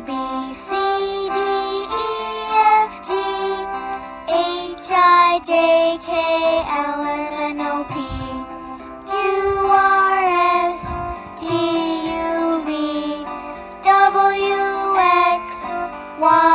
B, C, D, E, F, G, H, I, J, K, L, M, N, O, P, Q, R, S, T, U, V, W, X, Y,